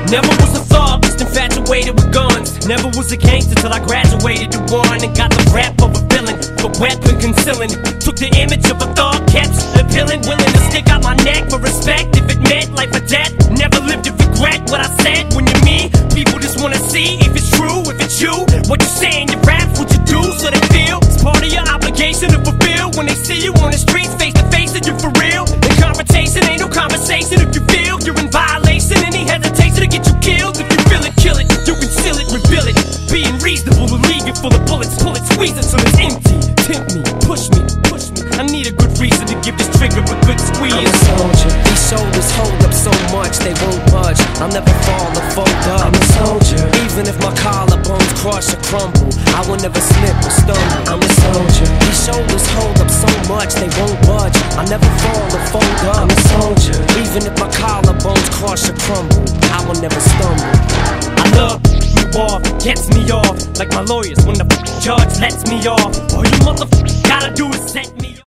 Never was a thug, just infatuated with guns. Never was a gangster till I graduated to one and got the rap of a villain, the weapon concealing. Took the image of a thug, kept appealing, willing to stick out my neck for respect if it meant life or death. Never lived to regret what I said. When you're me, people just wanna see if it's true, if it's you. What you say in your rap, what you do, so they feel it's part of your obligation to fulfill. When they see you on the streets, face to face, and you're for real. In confrontation, ain't no conversation. If you feel you're in violation, any hesitation to get you killed. If you feel it, kill it. You conceal it, reveal it. Being reasonable will leave you full of bullets. Pull it, squeeze it till it's empty. Tempt me, push me, push me. I need a good reason to give this trigger a good squeeze. I'm a soldier. These shoulders hold up so much they won't budge. I'll never fall or fold up. I'm a soldier. Even if my collarbones crush or crumble, I will never slip or stumble. I'm a soldier. These shoulders hold up so much they won't budge. I'll never fall or fold up. I'm a soldier. Even if my collarbones crush or crumble, I will never stumble. I love you off, gets me off like my lawyers when the judge lets me off. All you motherfuckers gotta do is set me